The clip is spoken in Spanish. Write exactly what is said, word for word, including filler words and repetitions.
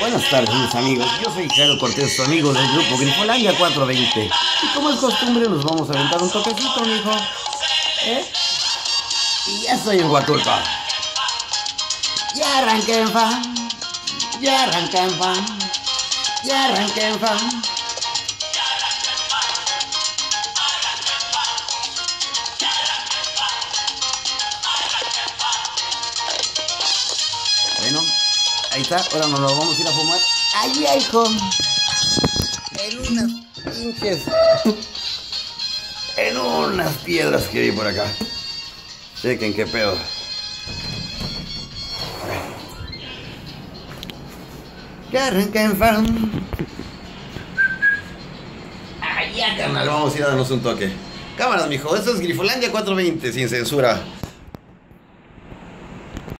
Buenas tardes, mis amigos. Yo soy Jairo Cortés, tu amigo del grupo Grifolandia cuatro veinte. Y como es costumbre, nos vamos a aventar un toquecito, mijo. ¿Eh? Y ya estoy en Huatulco. Ya arranqué en fan. Ya arranqué en fan. Ya arranqué en fan. Bueno, ahí está. Ahora nos lo vamos a ir a fumar. Allí, hijo. En unas pinches. En unas piedras que hay por acá. Chequen qué pedo. Ya arranca en fan. Allá, carnal. Vamos a ir a darnos un toque. Cámaras, mijo. Esto es Grifolandia cuatro veinte sin censura.